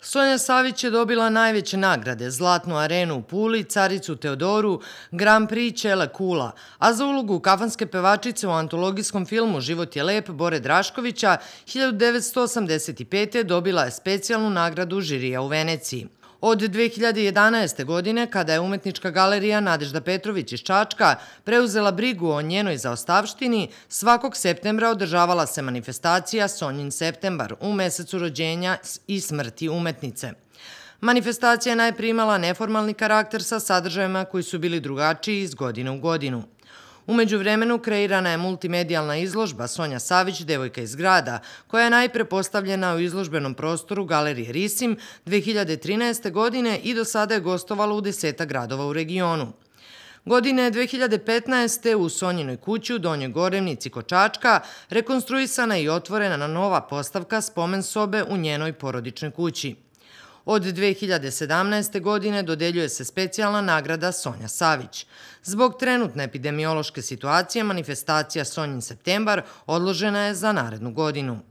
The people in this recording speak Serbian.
Sonja Savić je dobila najveće nagrade, Zlatnu arenu u Puli, Caricu Teodoru, Grand Prix Ćele Kula, a za ulogu kafanske pevačice u antologijskom filmu Život je lep Bore Draškovića 1985. dobila je specijalnu nagradu žirija u Veneciji. Od 2011. godine, kada je Umetnička galerija Nadežda Petrović iz Čačka preuzela brigu o njenoj zaostavštini, svakog septembra održavala se manifestacija Sonjin septembar u mesecu rođenja i smrti umetnice. Manifestacija je najpre imala neformalni karakter sa sadržajima koji su bili drugačiji iz godine u godinu. U međuvremenu kreirana je multimedijalna izložba Sonja Savić, devojka iz grada, koja je najpre postavljena u izložbenom prostoru Galerije Risim 2013. godine i do sada je gostovala u 10 gradova u regionu. Godine 2015. u Sonjinoj kući u Donjoj Gorevnici kod Čačka rekonstruisana i otvorena nova postavka spomen sobe u njenoj porodičnoj kući. Od 2017. godine dodeljuje se specijalna nagrada Sonja Savić. Zbog trenutne epidemiološke situacije, manifestacija Sonjin septembar odložena je za narednu godinu.